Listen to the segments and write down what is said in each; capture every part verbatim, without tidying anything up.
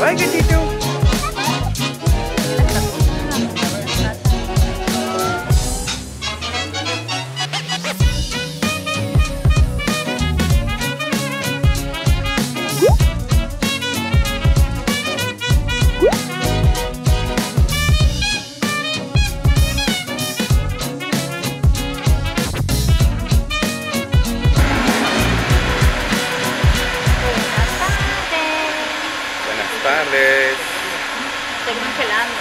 Bye, gatito. Estoy congelando.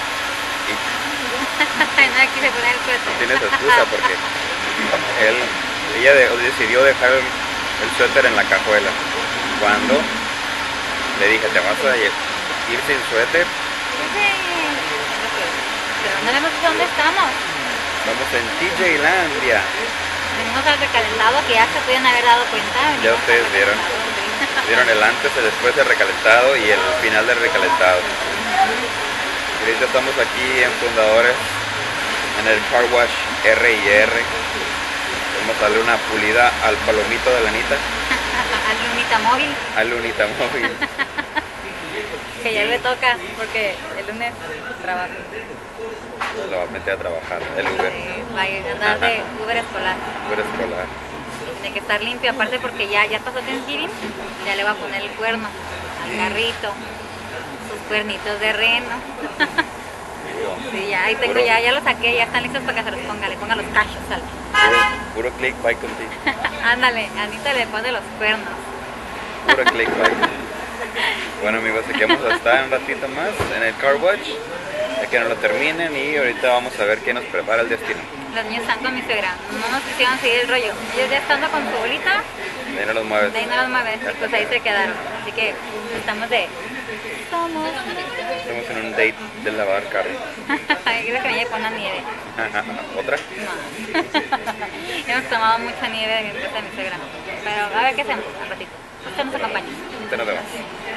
No quise poner el suéter. Tienes excusa porque él, ella de, decidió dejar el, el suéter en la cajuela. Cuando le dije, ¿te vas a ir sin suéter? Sí. Pero no vemos dónde estamos. Vamos en T J Landia. Venimos al recalentado que ya se pueden haber dado cuenta. Ya ustedes vieron. Vieron el antes, el después del recalentado y el final del recalentado. Y ahorita estamos aquí en Fundadores, en el Car Wash R y R. Vamos a darle una pulida al palomito de la Anita. Al lunita móvil. Al lunita móvil. Que ya le toca, porque el lunes trabaja. Lo va a meter a trabajar, el Uber. Sí, va a andar de Uber escolar. Uber escolar. Tiene que estar limpio, aparte porque ya, ya pasó Thanksgiving, ya le va a poner el cuerno al carrito, sus cuernitos de reno. Sí, ya, ahí tengo, ya, ya los saqué, ya están listos para que se los ponga, le ponga los cachos al... Puro, puro click bike contigo. Ándale, Anita le pone los cuernos. Puro click bike. Bueno amigos, aquí vamos a estar un ratito más en el Car Wash, de que nos lo terminen y ahorita vamos a ver qué nos prepara el destino. Los niños están con mi suegra, no nos quisieron seguir el rollo. Ellos ya estando con su bolita, de ahí no los mueves. De ahí no los mueves, y pues ahí se quedaron. Así que estamos de... Somos... Estamos en un date de lavar carro. Creo que me lleve con una nieve. ¿Otra? No. Hemos tomado mucha nieve de mi empresa de mi suegra. Pero a ver qué hacemos al ratito. Usted nos acompaña. Usted nos vemos.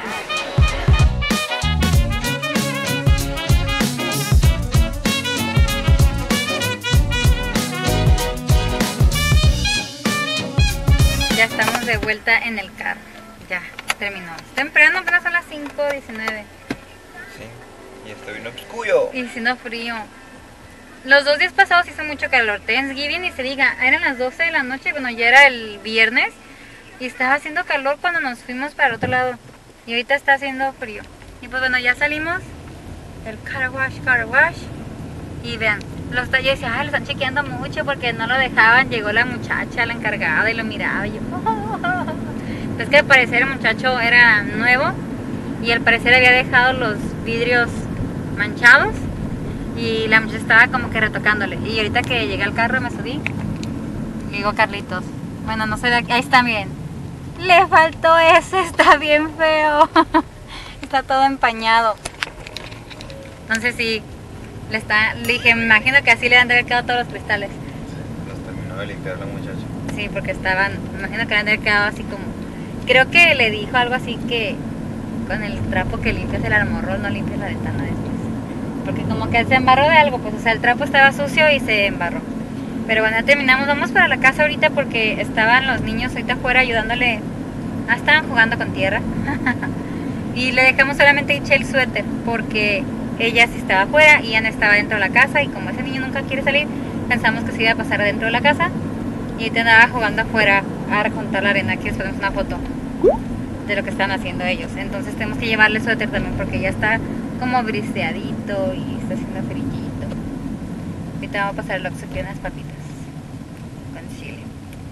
Ya estamos de vuelta en el carro. Ya, terminó. Es temprano, apenas son las cinco diecinueve. Sí, y está bien oscuro. Y siendo frío. Los dos días pasados hizo mucho calor. Thanksgiving y se diga, eran las doce de la noche, bueno, ya era el viernes. Y estaba haciendo calor cuando nos fuimos para el otro lado. Y ahorita está haciendo frío. Y pues bueno, ya salimos del car wash, car wash. Y vean, los yo decía, ah, lo están chequeando mucho porque no lo dejaban. Llegó la muchacha, la encargada, y lo miraba. Y yo, oh, oh, oh. Pues que al parecer el muchacho era nuevo. Y al parecer había dejado los vidrios manchados. Y la muchacha estaba como que retocándole. Y ahorita que llegué al carro me subí. Y digo, Carlitos, bueno, no sé, ahí está bien. Le faltó ese, está bien feo. Está todo empañado. Entonces sí, le, está, le dije, me imagino que así le han de haber quedado todos los cristales. Sí, los terminó de limpiar la muchacha. Sí, porque estaban, me imagino que le han de haber quedado así como... Creo que le dijo algo así que con el trapo que limpias el armorrol no limpias la ventana después. Porque como que se embarró de algo, pues o sea, el trapo estaba sucio y se embarró. Pero bueno, ya terminamos, vamos para la casa ahorita porque estaban los niños ahorita afuera ayudándole. Ah, estaban jugando con tierra. Y le dejamos solamente eché el suéter porque ella sí estaba afuera y Ian estaba dentro de la casa. Y como ese niño nunca quiere salir, pensamos que se iba a pasar dentro de la casa. Y te andaba jugando afuera a juntar la arena. Aquí les ponemos una foto de lo que están haciendo ellos. Entonces tenemos que llevarle suéter también porque ya está como briseadito y está haciendo frillito. Ahorita vamos a pasar el oxígeno en las papitas con chile.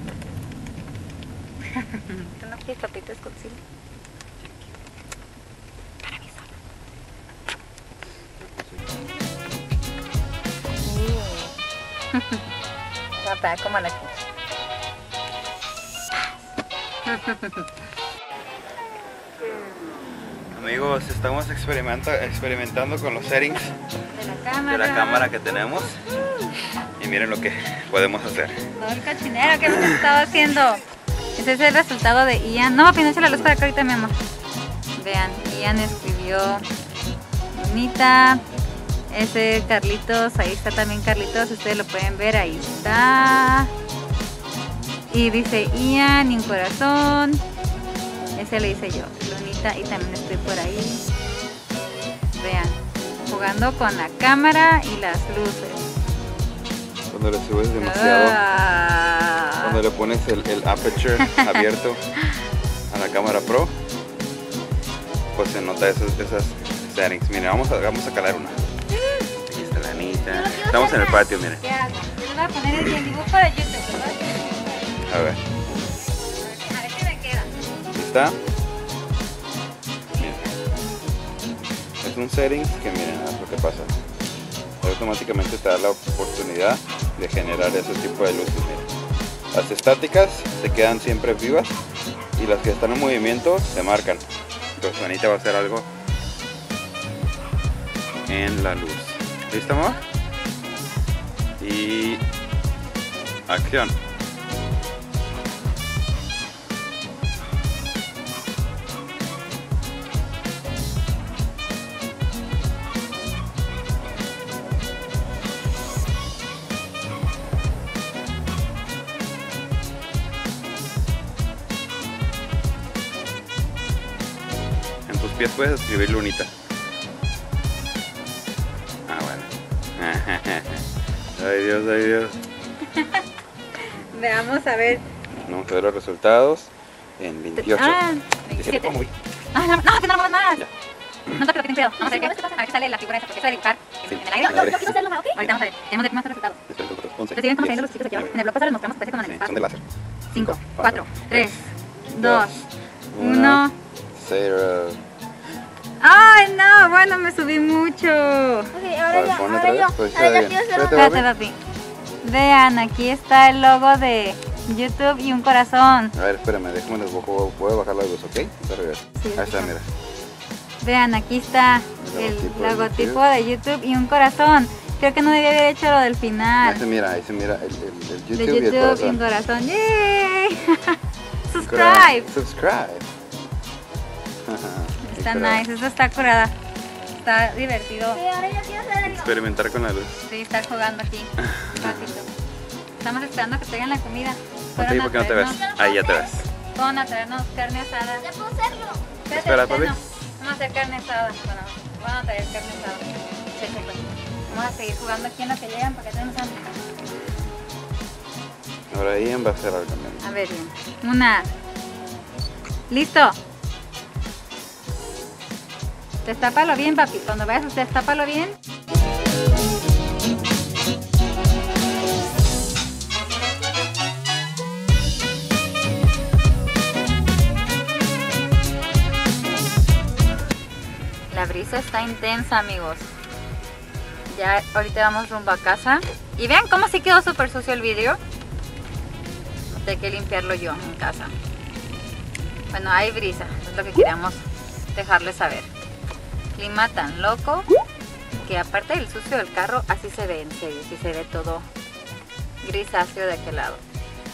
¿Tú no quieres papitas con chile? Para mí solo. Va a pegar como la chucha. Amigos, estamos experimenta, experimentando con los settings de la cámara, de la cámara que tenemos. Y miren lo que podemos hacer. Todo el cochinero que hemos estado haciendo. Ese es el resultado de Ian. No, pinche la luz para acá ahorita, mi amor. Vean, Ian escribió bonita. Ese Carlitos, ahí está también Carlitos, ustedes lo pueden ver, ahí está. Y dice Ian y un corazón. Ese le hice yo, Lunita, y también estoy por ahí. Vean, jugando con la cámara y las luces. Cuando le subes demasiado, Ah. cuando le pones el, el aperture abierto a la cámara Pro, pues se nota esas, esas settings. Miren, vamos a, vamos a calar una. Aquí está la Anita. Estamos en el patio, miren. Ya, yo le voy a poner el, el dibujo de YouTube, ¿verdad? A ver, A ver si me queda. aquí está. Miren. Es un settings que miren lo que pasa. Automáticamente te da la oportunidad de generar ese tipo de luces. Miren. Las estáticas se quedan siempre vivas y las que están en movimiento se marcan. Entonces Anita va a hacer algo en la luz. ¿Listo, amor? Y acción. En tus pies puedes escribir lunita. Ah, bueno. Ay Dios, ay Dios. Veamos a ver. Vamos a ver los resultados en veintiocho. Ah, diecisiete. veintisiete. ¿Cómo voy? Ah, no, no, que no lo más. Ya. No toques, lo que ten cuidado. Vamos a ver qué, a ver qué sale la figura esa, porque eso de dibujar en, Sí. en el aire. No, no, no quiero hacerlo más, ¿ok? Ahorita vamos a ver. Tenemos de más resultados. Espera, espera, espera, once, ¿Te siguen conociendo diez, los chicos aquí abajo? nueve, En el blog pasado les mostramos parece como en el sí, son de espacio. láser. cinco, Cuatro, cuatro, tres, tres, dos, uno, uno. cero. ¡Ay, no! Bueno, me subí mucho. Ok, A ahora ver, ya, ponle ahora otra yo. vez, pues, Ahora está yo bien. quiero hacerlo. Espérate, Espérate, papi. Vean, aquí está el logo de YouTube y un corazón. A ver, espérame, déjame les voy, voy a bajar la luz, ¿ok? Te regreso. Sí, Ahí está, sí. mira. Vean, aquí está El el logotipo de logotipo de YouTube y un corazón. Creo que no debía haber hecho lo del Ahí final. se mira, ahí se mira el, el, el YouTube, De y el YouTube y un corazón. corazón. ¡Yay! Subscribe. Subscribe. Está Espera, nice, eso está curada. Está divertido. Ok, ahora yo quiero hacer el Experimentar con la luz. Sí, estar jugando aquí un ratito. Estamos esperando que traigan la comida. Ponte ahí Fueron a porque no te ves. traernos- Ahí ya te ves. Fueron a traernos carne asada. Ya puedo hacerlo. Espérate, Espera, espera, papi. no. Vamos a hacer carne asada. Bueno, van a traer carne asada. Sí, sí, pues. Vamos a seguir jugando aquí en lo que llegan porque tenemos hambre. Ahora Ian va a hacer algo también. A ver, bien. Una. Listo. Destápalo bien, papi. Cuando vayas, destápalo bien. La brisa está intensa, amigos. Ya ahorita vamos rumbo a casa. Y vean cómo sí quedó súper sucio el vidrio. Tengo que limpiarlo yo en casa. Bueno, hay brisa, es lo que queríamos dejarles saber. Clima tan loco que aparte del sucio del carro, así se ve en serio, sí se ve todo grisáceo de aquel lado.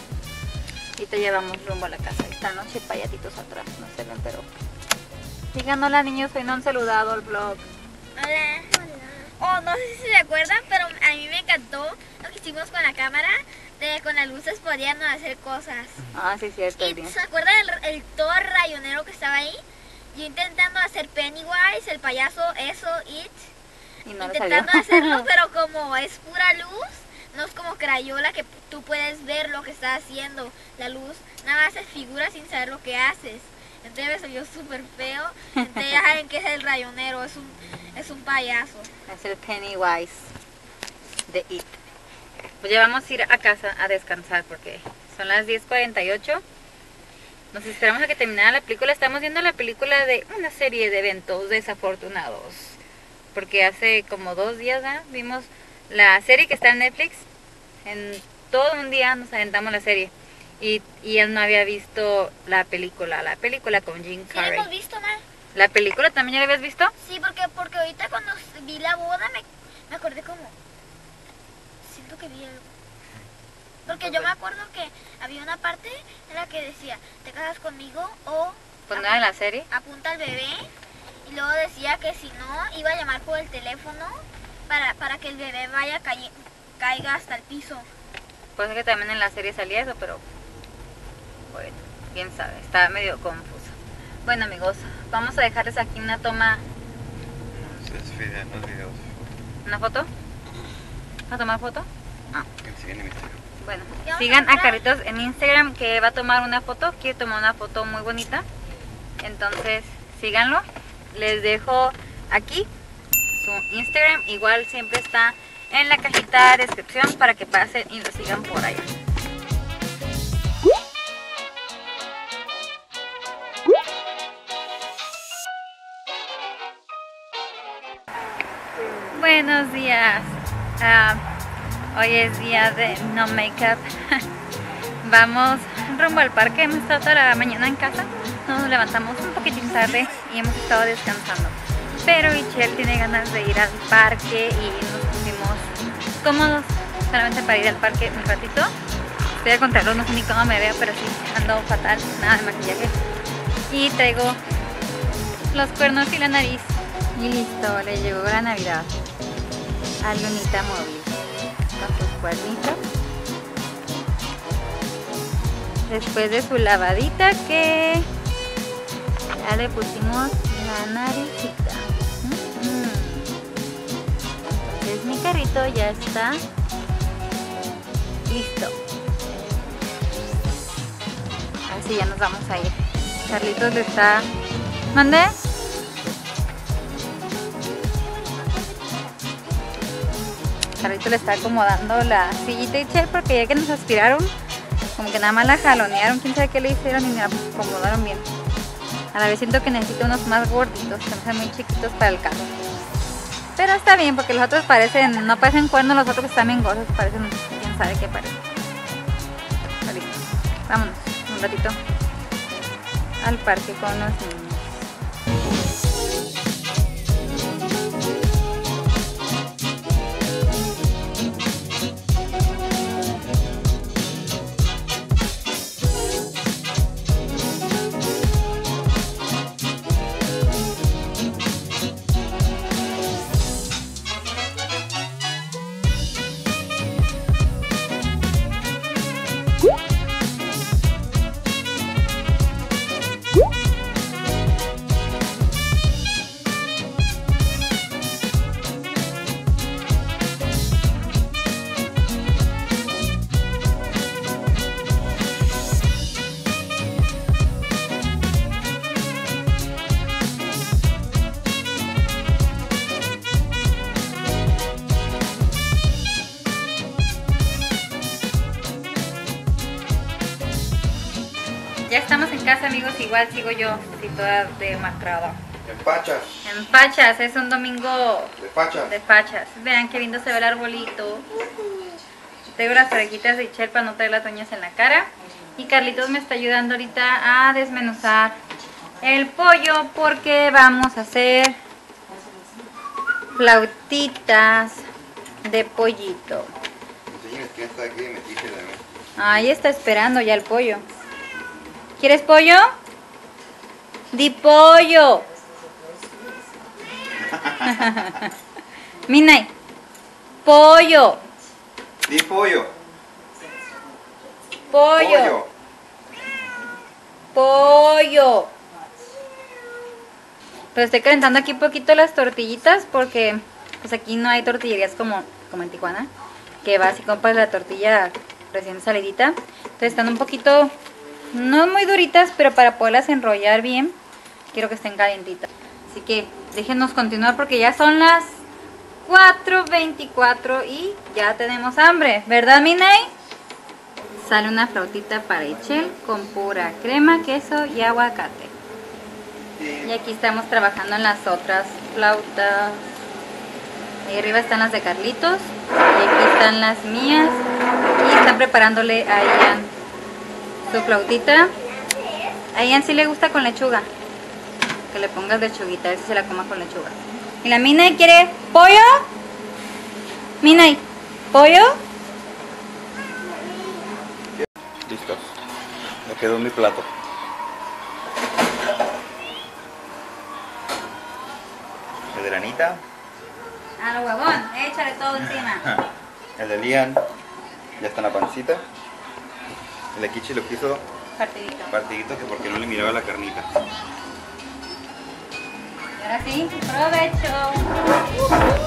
Y te llevamos rumbo a la casa. Esta noche payatitos atrás, no se ven, pero... Digan hola niños, hoy no han saludado al vlog. Hola. Oh, no sé si se acuerdan, pero a mí me encantó lo que hicimos con la cámara. De con las luces podíamos hacer cosas. Ah, sí, cierto, ¿Y bien. se acuerdan el, el todo rayonero que estaba ahí? Yo intentando hacer Pennywise, el payaso, eso, It. Y no le intentando salió. hacerlo, pero como es pura luz, no es como crayola que tú puedes ver lo que está haciendo. La luz nada más haces figuras sin saber lo que haces. Entonces me salió súper feo. Entonces ya saben que es el rayonero, es un, es un payaso. Es el Pennywise de It. Pues ya vamos a ir a casa a descansar porque son las diez cuarenta y ocho. Nos esperamos a que terminara la película. Estamos viendo la película de una serie de eventos desafortunados. Porque hace como dos días ¿eh? vimos la serie que está en Netflix. En todo un día nos aventamos la serie. Y, y él no había visto la película, la película con Jim ¿Sí la Carrey. hemos visto, ma? ¿La película también ya la habías visto? Sí, porque, porque ahorita cuando vi la boda me, me acordé como... Siento que vi algo. Porque yo me acuerdo que había una parte en la que decía, ¿te casas conmigo o Pues no era en la serie. apunta al bebé? Y luego decía que si no, iba a llamar por el teléfono para, para que el bebé vaya calle- caiga hasta el piso. Pues es que también en la serie salía eso, pero bueno, quién sabe, está medio confuso. Bueno amigos, vamos a dejarles aquí una toma videos, unos videos. ¿Una foto? ¿A tomar foto? Ah. Que si viene mi Instagram. Bueno, sigan a Carlitos en Instagram que va a tomar una foto. Quiere tomar una foto muy bonita. Entonces, síganlo. Les dejo aquí su Instagram. Igual siempre está en la cajita de descripción para que pasen y lo sigan por allá. Buenos días. Uh, hoy es día de no make-up. Vamos rumbo al parque. Hemos estado toda la mañana en casa. Nos levantamos un poquitín tarde y hemos estado descansando. Pero Michelle tiene ganas de ir al parque y nos pusimos cómodos solamente para ir al parque un ratito. Estoy a contarlo, no sé ni cómo me veo, pero sí ando fatal, nada de maquillaje. Y traigo los cuernos y la nariz. Y listo, le llegó la Navidad a Lunita Móvil con sus cuernitos. Después de su lavadita que ya le pusimos la naricita. Entonces mi carrito ya está listo. Así ya nos vamos a ir. Carlitos le está... ¿Mandé? Carlitos le está acomodando la sillita y Chel porque ya que nos aspiraron, como que nada más la jalonearon, quién sabe qué le hicieron y me la acomodaron bien. A la vez siento que necesito unos más gorditos, que no sean muy chiquitos para el carro. Pero está bien porque los otros parecen, no parecen cuernos, los otros están bien gordos, parecen, quién sabe qué parecen. Vámonos un ratito al parque con los niños. Ya estamos en casa, amigos, igual sigo yo, así toda demacrada. En Pachas. En Pachas, es un domingo De Pachas. de Pachas. Vean qué lindo se ve el arbolito. Tengo las orejitas de Michelle para no traer las uñas en la cara. Y Carlitos me está ayudando ahorita a desmenuzar el pollo porque vamos a hacer flautitas de pollito. Ahí está esperando ya el pollo. ¿Quieres pollo? ¡Di pollo! Minay, pollo. Di pollo. Pollo. Pollo. Pero estoy calentando aquí un poquito las tortillitas porque pues aquí no hay tortillerías como, como en Tijuana, que vas y compras la tortilla recién salidita. Entonces están un poquito, no muy duritas, pero para poderlas enrollar bien, quiero que estén calientitas. Así que déjenos continuar porque ya son las cuatro veinticuatro y ya tenemos hambre, ¿verdad, Minay? Sale una flautita para Michelle con pura crema, queso y aguacate. Y aquí estamos trabajando en las otras flautas. Ahí arriba están las de Carlitos y aquí están las mías. Y están preparándole a Ian su flautita. A Ian sí le gusta con lechuga. Que le pongas lechuguita, a ver si se la coma con lechuga. ¿Y la Minay quiere pollo? Minay, ¿pollo? Listos. Me quedó mi plato. El de Anita. A lo huevón, échale todo encima. El de Lian. Ya está en la pancita. El de Kichi lo quiso Partidito. partidito que porque no le miraba la carnita. Ahora sí, provecho.